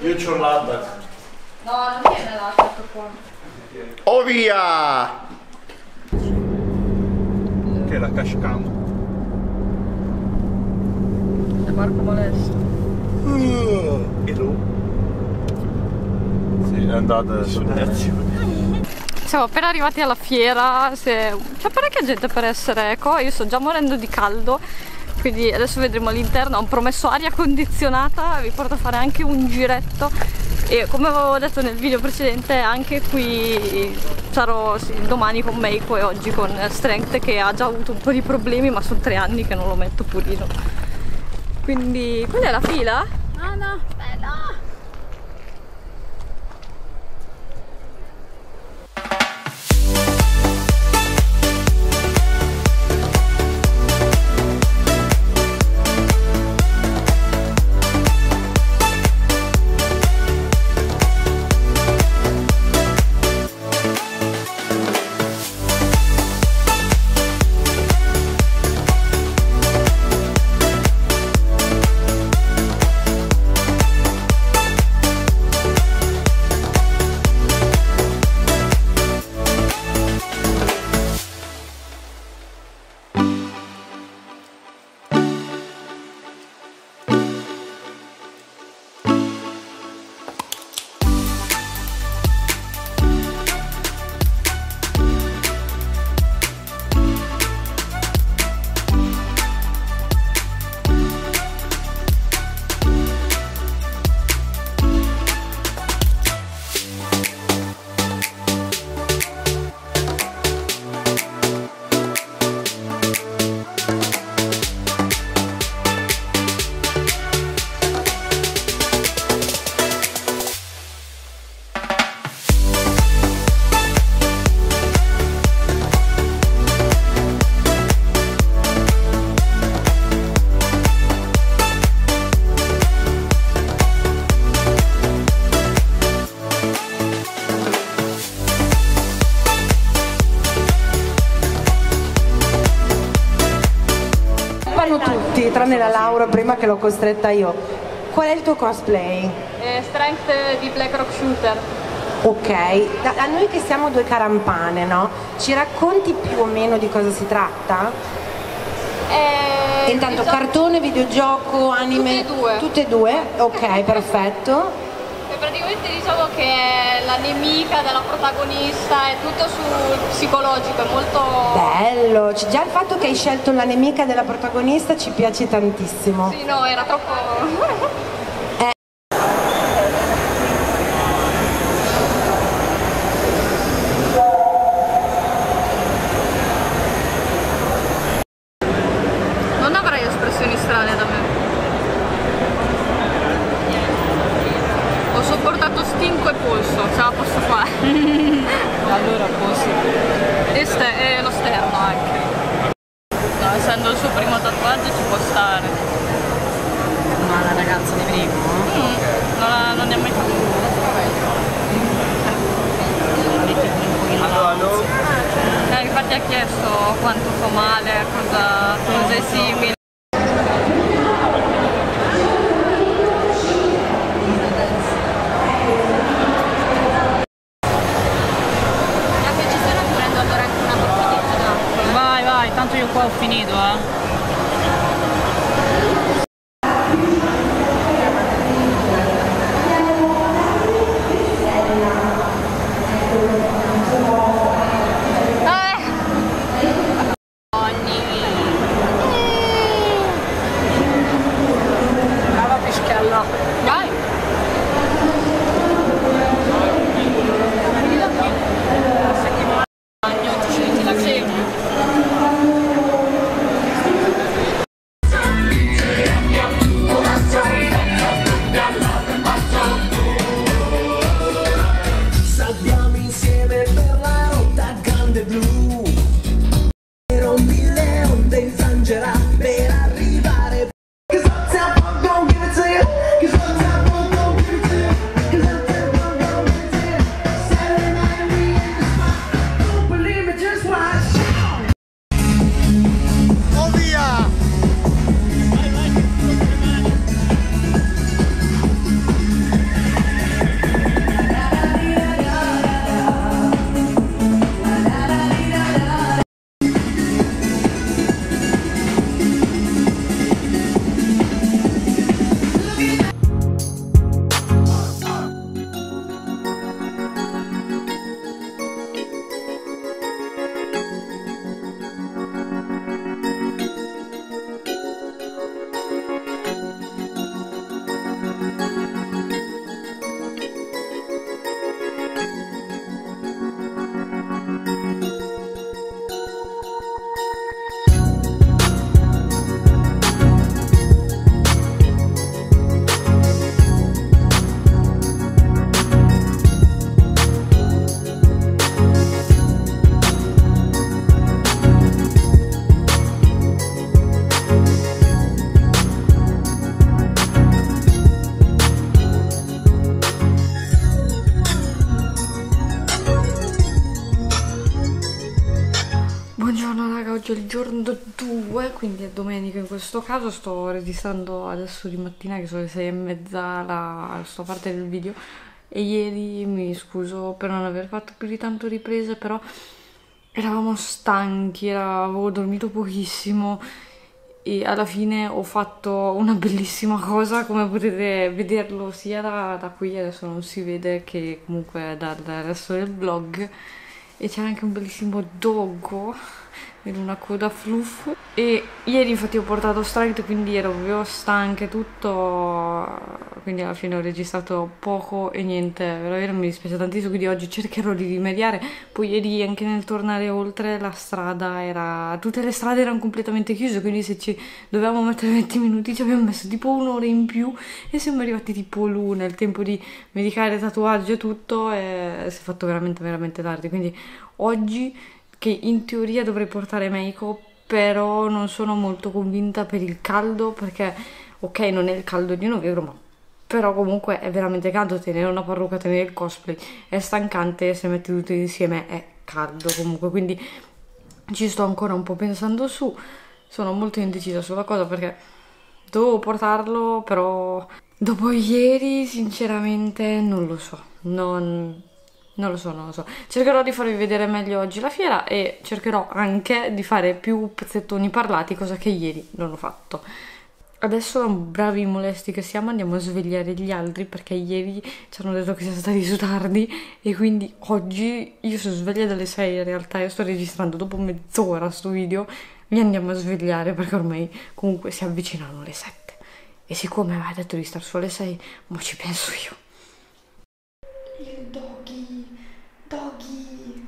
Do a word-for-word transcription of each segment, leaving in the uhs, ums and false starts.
Io c'ho l'Addac. No, non viene l'Addac qua. Oh via! Che è la cash cam. È Marco Molesto. Uh, e lui? Sì, è andata sulle reazioni. Siamo appena arrivati alla fiera, c'è parecchia gente per essere eco, io sto già morendo di caldo, quindi adesso vedremo all'interno. Ho promesso aria condizionata, vi porto a fare anche un giretto e come avevo detto nel video precedente anche qui sarò sì, domani con Meiko e oggi con Strength, che ha già avuto un po' di problemi, ma sono tre anni che non lo metto purino. Quindi quella è la fila? No, no, bella! Tutti, tranne la Laura prima che l'ho costretta io. Qual è il tuo cosplay? Eh, Strength di Black Rock Shooter. Ok, da, a noi che siamo due carampane, no? Ci racconti più o meno di cosa si tratta? Eh, Intanto diciamo... cartone, videogioco, anime? Tutte e due. Tutte e due? Ok, perfetto. E praticamente diciamo che è la nemica della protagonista, è tutto sul psicologico, è molto... Bello, già il fatto che hai scelto la nemica della protagonista ci piace tantissimo. Sì, no, era troppo... Non avrai espressioni strane da me. Ho sopportato stinco e polso, ce la posso fare. Allora posso. E, e lo sterno anche. No, essendo il suo primo tatuaggio ci può stare. Ma la ragazza di prima? Mm, non, ha, non ne ha mai fatto uno. Eh, infatti ha chiesto quanto fa male, cosa, cose simili. Tanto io qua ho finito, eh. Brava pischella. Vai. Buongiorno raga, oggi è il giorno due, quindi è domenica in questo caso. Sto registrando adesso di mattina che sono le sei e mezza la sto parte del video. E ieri mi scuso per non aver fatto più di tanto riprese, però eravamo stanchi, era, avevo dormito pochissimo e alla fine ho fatto una bellissima cosa, come potete vederlo sia da, da qui, adesso non si vede, che comunque dal resto del vlog. E c'è anche un bellissimo doggo in una coda fluff. E ieri infatti ho portato Stride, quindi ero proprio stanca e tutto, quindi alla fine ho registrato poco e niente, veramente mi dispiace tantissimo, quindi oggi cercherò di rimediare. Poi ieri anche nel tornare oltre la strada era, tutte le strade erano completamente chiuse, quindi se ci dovevamo mettere venti minuti ci abbiamo messo tipo un'ora in più e siamo arrivati tipo l'una, il tempo di medicare, tatuaggio e tutto, e si è fatto veramente veramente tardi. Quindi oggi, che in teoria dovrei portare make-up, però non sono molto convinta per il caldo, perché ok non è il caldo di novembre, ma però comunque è veramente caldo, tenere una parrucca, tenere il cosplay è stancante, se metti tutti insieme è caldo comunque, quindi ci sto ancora un po' pensando su, sono molto indecisa sulla cosa perché dovevo portarlo, però dopo ieri sinceramente non lo so, non... Non lo so, non lo so. Cercherò di farvi vedere meglio oggi la fiera e cercherò anche di fare più pezzettoni parlati, cosa che ieri non ho fatto. Adesso, bravi molesti che siamo, andiamo a svegliare gli altri perché ieri ci hanno detto che siamo stati su tardi e quindi oggi io sono sveglia dalle sei, in realtà io sto registrando dopo mezz'ora sto video, li andiamo a svegliare perché ormai comunque si avvicinano le sette. E siccome aveva detto di star su alle sei, ma ci penso io. Il doggy, doggy.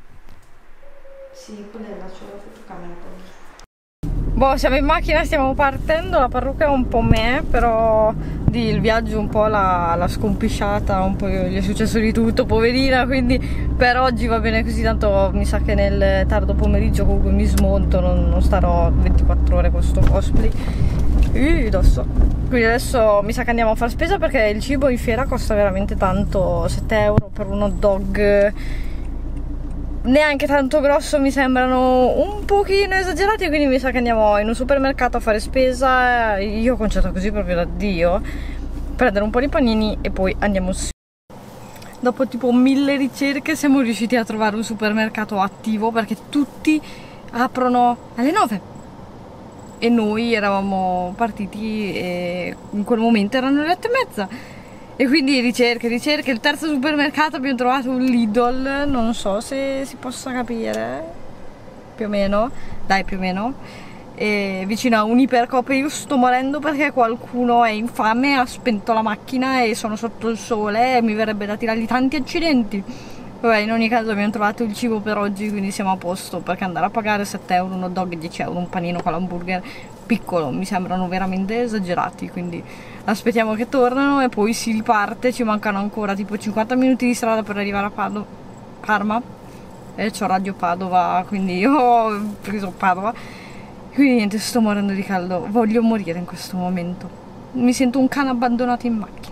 Sì, quella è la sua fotocamera. Boh, siamo in macchina, stiamo partendo, la parrucca è un po' me, però di, il viaggio un po' l'ha scompisciata, un po' gli è successo di tutto, poverina, quindi per oggi va bene così, tanto mi sa che nel tardo pomeriggio comunque mi smonto, non, non starò ventiquattro ore con sto cosplay. Uh, dosso. Quindi adesso mi sa che andiamo a fare spesa perché il cibo in fiera costa veramente tanto, sette euro per un hot dog neanche tanto grosso, mi sembrano un pochino esagerati, quindi mi sa che andiamo in un supermercato a fare spesa. Io ho conciato così proprio da Dio, prendere un po' di panini e poi andiamo su. Dopo tipo mille ricerche siamo riusciti a trovare un supermercato attivo perché tutti aprono alle nove. E noi eravamo partiti e in quel momento erano le otto e mezza. E quindi ricerche, ricerche. Il terzo supermercato abbiamo trovato un Lidl, non so se si possa capire, più o meno, dai più o meno. E vicino a un Ipercoop, io sto morendo perché qualcuno è infame, ha spento la macchina e sono sotto il sole e mi verrebbe da tirargli tanti accidenti. Vabbè, in ogni caso abbiamo trovato il cibo per oggi, quindi siamo a posto, perché andare a pagare sette euro un hot dog e dieci euro un panino con l'hamburger piccolo mi sembrano veramente esagerati, quindi aspettiamo che tornano e poi si riparte. Ci mancano ancora tipo cinquanta minuti di strada per arrivare a Pado Parma e c'ho Radio Padova, quindi io ho preso Padova, quindi niente, sto morendo di caldo, voglio morire in questo momento, mi sento un cane abbandonato in macchina.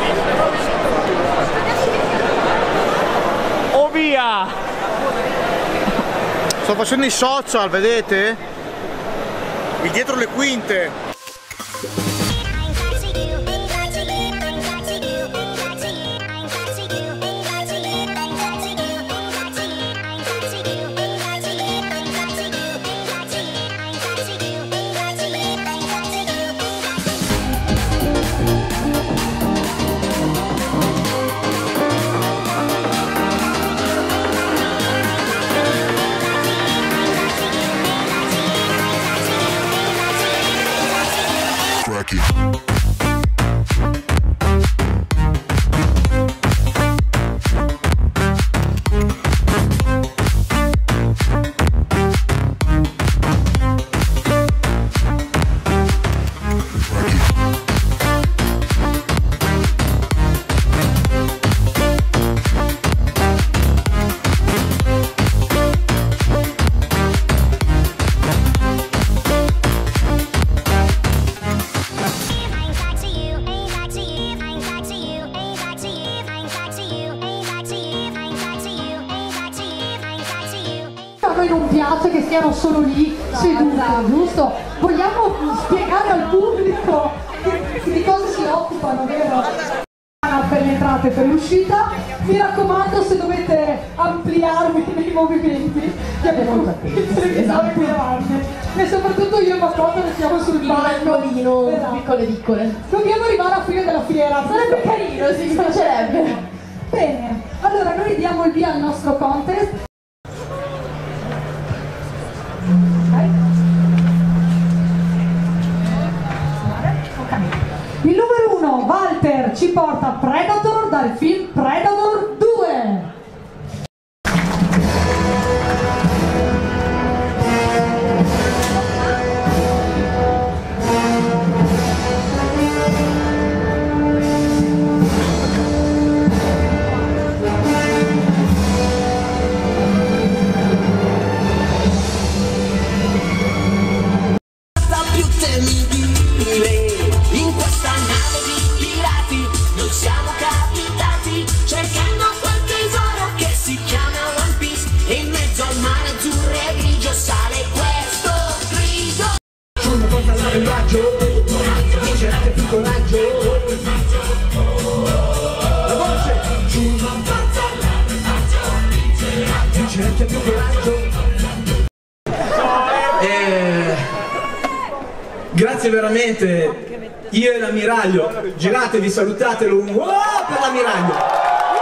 Via! Sto facendo i social, vedete? Il dietro le quinte. non piace che siano solo lì sedute, giusto? Vogliamo spiegare al pubblico di, di cosa si occupano, vero? Per le entrate e per l'uscita, mi raccomando, se dovete ampliarvi nei movimenti che abbiamo già esatto. E soprattutto io e Mascotte restiamo sul bagno esatto. piccole piccole dobbiamo arrivare alla fine della fiera, sarebbe carino, si mi piacerebbe. Bene, allora noi diamo il via al nostro contest. Il numero uno, Walter, ci porta Predator dal film Predator due. Eh, grazie veramente, io e l'ammiraglio, giratevi, salutatelo, un wow per l'ammiraglio.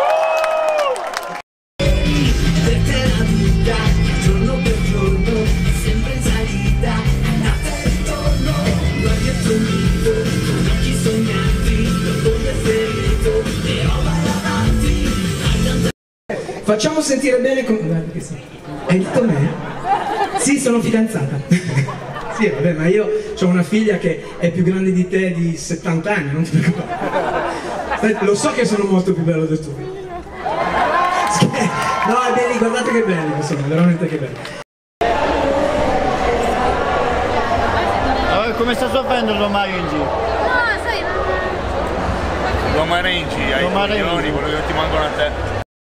Facciamo sentire bene come... Guarda che sì. Hai detto a me? Sì, sono fidanzata. Sì, vabbè, ma io ho una figlia che è più grande di te di settanta anni, non ti preoccupare. Lo so che sono molto più bello del tuo figlio. No, belli, guardate che belli che sono, veramente che belli. Oh, come sta soffrendo lo Marengi? No, sai. Lo Marengi, ai coglioni, quello che ti mangiano a te.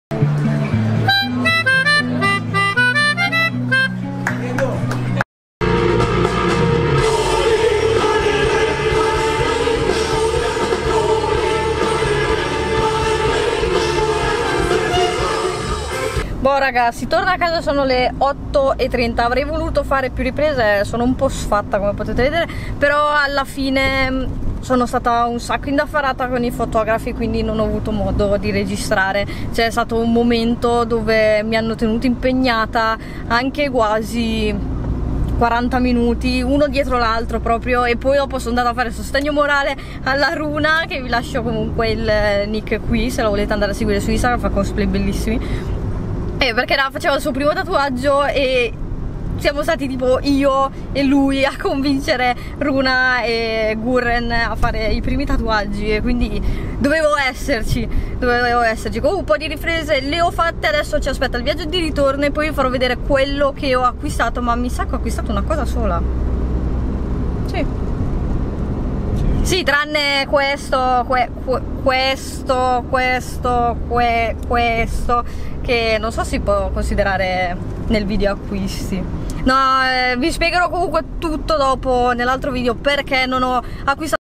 Boh ragazzi, torno a casa, sono le otto e trenta, avrei voluto fare più riprese, sono un po' sfatta come potete vedere, però alla fine sono stata un sacco indaffarata con i fotografi, quindi non ho avuto modo di registrare. C'è stato un momento dove mi hanno tenuto impegnata anche quasi quaranta minuti, uno dietro l'altro proprio, e poi dopo sono andata a fare sostegno morale alla Runa, che vi lascio comunque il nick qui se la volete andare a seguire su Instagram, fa cosplay bellissimi. Eh, perché era, faceva il suo primo tatuaggio e siamo stati tipo io e lui a convincere Runa e Gurren a fare i primi tatuaggi, e quindi dovevo esserci, dovevo esserci. Comunque un po' di riprese le ho fatte, adesso ci aspetta il viaggio di ritorno e poi vi farò vedere quello che ho acquistato, ma mi sa che ho acquistato una cosa sola. Sì. Sì, tranne questo, que, que, questo, questo, que, questo, che non so se si può considerare nel video acquisti. No, eh, vi spiegherò comunque tutto dopo nell'altro video perché non ho acquistato.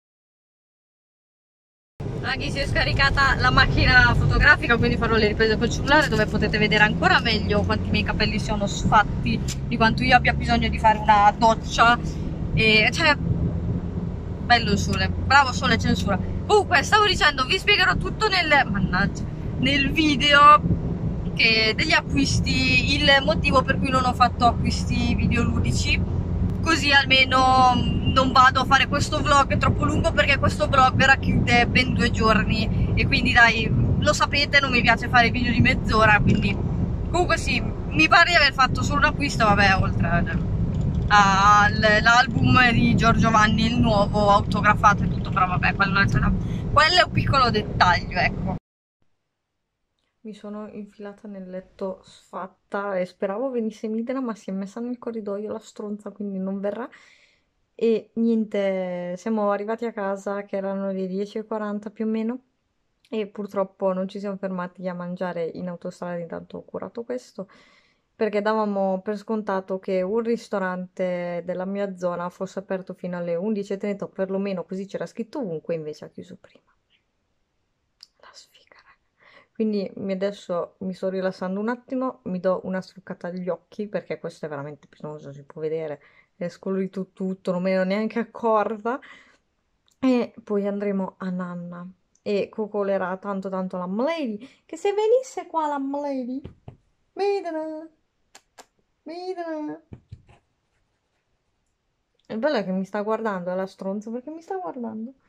Ragazzi, si è scaricata la macchina fotografica, quindi farò le riprese col cellulare dove potete vedere ancora meglio quanti miei capelli siano sfatti, di quanto io abbia bisogno di fare una doccia. E cioè, bello il sole, bravo sole, censura. Comunque, stavo dicendo, vi spiegherò tutto nel, mannaggia, nel video che degli acquisti, il motivo per cui non ho fatto acquisti videoludici, così almeno non vado a fare questo vlog troppo lungo, perché questo vlog racchiude ben due giorni e quindi dai, lo sapete, non mi piace fare video di mezz'ora, quindi comunque sì, mi pare di aver fatto solo un acquisto, vabbè, oltre all'album di Giorgio Vanni, il nuovo autografato e tutto, però vabbè, quello è, quello è un piccolo dettaglio, ecco. Mi sono infilata nel letto sfatta e speravo venisse Midna, ma si è messa nel corridoio la stronza, quindi non verrà. E niente, siamo arrivati a casa che erano le dieci e quaranta più o meno e purtroppo non ci siamo fermati a mangiare in autostrada, intanto ho curato questo perché davamo per scontato che un ristorante della mia zona fosse aperto fino alle undici e trenta, o perlomeno così c'era scritto ovunque, invece ha chiuso prima. La sfiga, raga. Quindi mi- adesso mi sto rilassando un attimo, mi do una struccata agli occhi, perché questo è veramente penoso, si può vedere, è scolorito tutto, non me ne ero neanche accorta, e poi andremo a Nanna e coccolerà tanto tanto la Lady, che se venisse qua la Lady, vedrà, vedrà. Il bello è che mi sta guardando, è la stronza perché mi sta guardando.